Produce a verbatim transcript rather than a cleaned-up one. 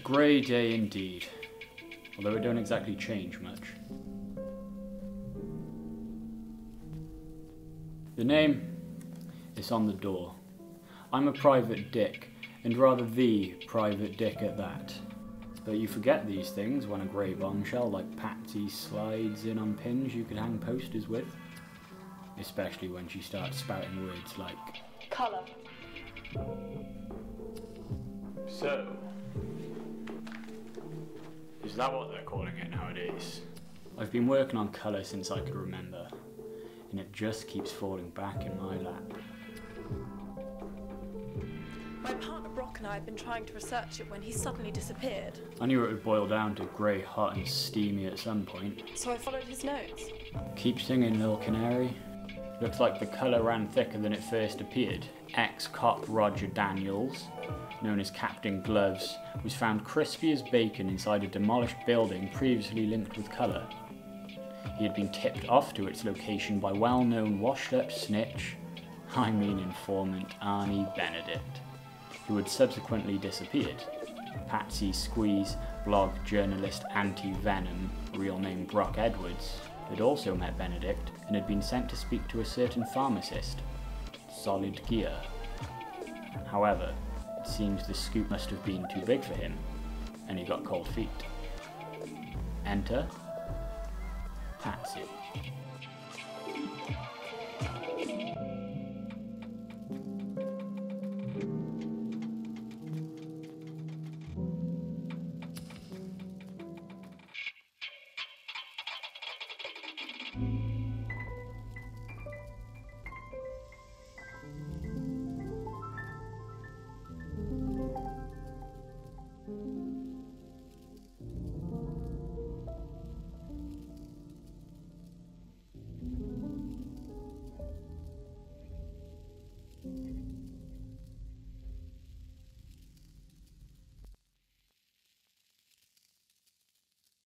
grey day indeed, although it don't exactly change much. The name is on the door. I'm a private dick, and rather the private dick at that. But you forget these things when a grey bombshell like Patsy slides in on pins you could hang posters with. Especially when she starts spouting words like colour. So, is that what they're calling it nowadays? I've been working on colour since I could remember, and it just keeps falling back in my lap. My partner Brock and I had been trying to research it when he suddenly disappeared. I knew it would boil down to grey, hot and steamy at some point. So I followed his notes. Keep singing, little canary. Looks like the colour ran thicker than it first appeared. Ex-cop Roger Daniels, known as Captain Gloves, was found crispy as bacon inside a demolished building previously linked with colour. He had been tipped off to its location by well-known washed-up snitch, I mean informant Arnie Benedict, who had subsequently disappeared. Patsy Squeeze blog journalist Anti-Venom, real name Brock Edwards, had also met Benedict and had been sent to speak to a certain pharmacist, Solid Gear. However, it seems the scoop must have been too big for him, and he got cold feet. Enter Patsy.